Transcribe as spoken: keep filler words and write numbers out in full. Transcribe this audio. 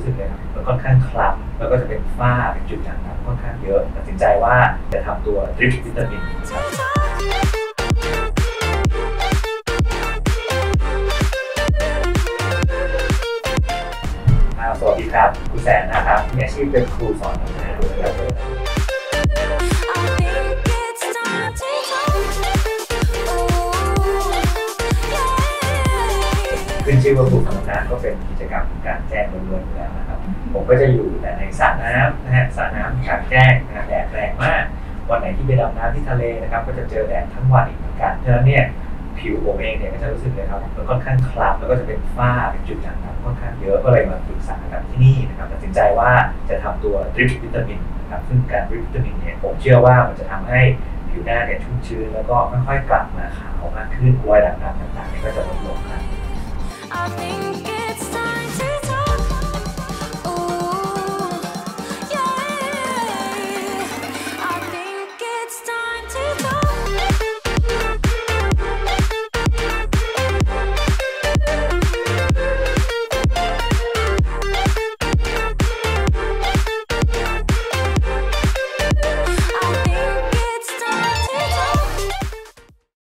รู้สึกเลยครับมันค่อนข้างคล้ำแล้วก็จะเป็นฝ้าเป็นจุดด่างดำค่อนข้างเยอะตัดสินใจว่าจะทำตัวดริปวิตามินครับสวัสดีครับครูแสนนะครับมีอาชีพเป็นครูสอนทำงานด้วยครับขึ้นชื่อว่าปลูกธรรมชาติก็เป็นกิจกรรมการแจ้งล้วนๆอยู่แล้วนะครับผมก็จะอยู่แต่ในสระน้ำนะฮะสระน้ำกลางแจ้งนะแดดแรงมากวันไหนที่ไปดำน้ำที่ทะเลนะครับก็จะเจอแดดทั้งวันอีกเหมือนกันฉะนั้นเนี่ยผิวผมเองเนี่ยก็จะรู้สึกเลยครับมันค่อนข้างคล้ำแล้วก็จะเป็นฝ้าเป็นจุดด่างดำค่อนข้างเยอะก็เลยมาปรึกษากับที่นี่นะครับตัดสินใจว่าจะทำตัวดริปวิตามินนะครับซึ่งการดริปวิตามินเนี่ยผมเชื่อว่ามันจะทำให้ผิวหน้าเนี่ยชุ่มชื้นแล้วก็ค่อยๆกลับมาขาวมากขึ้นรอยด่างดำต่างๆเนี่ยก็จะลดลงครับ